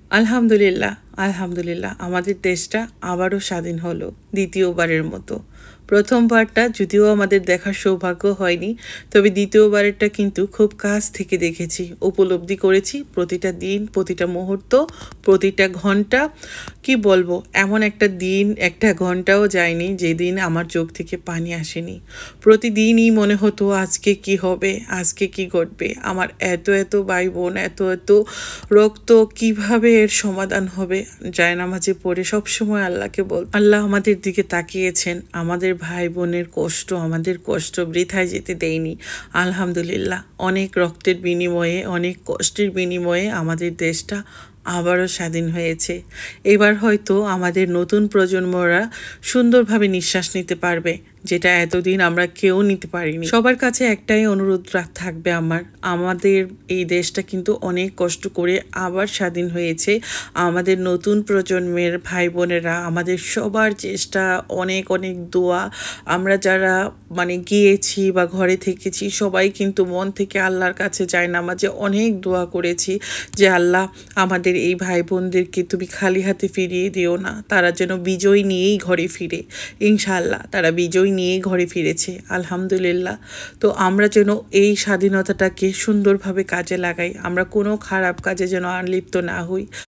আলহামদুলিল্লাহ, আলহামদুলিল্লাহ আমাদের দেশটা আবারও স্বাধীন হলো দ্বিতীয়বারের মতো। প্রথমবারটা যদিও আমাদের দেখার সৌভাগ্য হয়নি, তবে দ্বিতীয়বারেরটা কিন্তু খুব কাছ থেকে দেখেছি, উপলব্ধি করেছি প্রতিটা দিন, প্রতিটা মুহূর্ত, প্রতিটা ঘন্টা। কি বলবো, এমন একটা দিন, একটা ঘন্টাও যায়নি যেদিন আমার চোখ থেকে পানি আসেনি। প্রতিদিনই মনে হতো আজকে কি হবে, আজকে কি ঘটবে। আমার এত এত ভাই বোন, এত এত রক্ত, কিভাবে এর সমাধান হবে। জায়নামাজে পড়ে সবসময় আল্লাহকে বল, আল্লাহ আমাদের দিকে তাকিয়েছেন, আমাদের ভাই বোনের কষ্ট, আমাদের কষ্ট বৃথায় যেতে দেয়নি। আলহামদুলিল্লাহ, অনেক রক্তের বিনিময়ে, অনেক কষ্টের বিনিময়ে আমাদের দেশটা আবারও স্বাধীন হয়েছে। এবার হয়তো আমাদের নতুন প্রজন্মরা সুন্দরভাবে নিঃশ্বাস নিতে পারবে, যেটা এতদিন আমরা কেউ নিতে পারিনি। সবার কাছে একটাই অনুরোধ থাকবে আমার, আমাদের এই দেশটা কিন্তু অনেক কষ্ট করে আবার স্বাধীন হয়েছে। আমাদের নতুন প্রজন্মের ভাই বোনেরা, আমাদের সবার চেষ্টা, অনেক অনেক দোয়া, আমরা যারা গিয়েছি বা ঘরে থেকেছি সবাই কিন্তু মন থেকে আল্লাহর কাছে জায়নামাজে অনেক দোয়া করেছি যে আল্লাহ আমাদের এই ভাই বোনদেরকে তুমি খালি হাতে ফিরিয়ে দিও না, তারা যেন বিজয় নিয়েই ঘরে ফিরে। ইনশাআল্লাহ তারা বিজয় নিয়েই ঘরে ফিরেছে, আলহামদুলিল্লাহ। তো আমরা যেন এই স্বাধীনতাটাকে সুন্দরভাবে কাজে লাগাই, আমরা কোনো খারাপ কাজে যেন আর লিপ্ত না হই।